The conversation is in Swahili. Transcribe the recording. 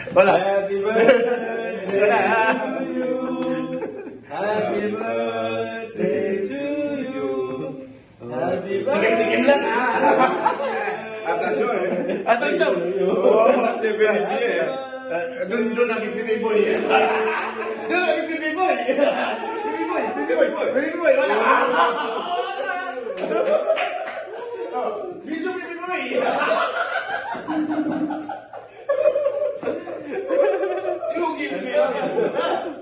Hola. Happy birthday to you. Happy birthday to you. Happy birthday. Tikim-tikim lang Atasyon. Atasyon. Doon ang Pipi Boy. Doon ang Pipi Boy. Pipi Boy. Wala. Biso Pipi Boy. You give me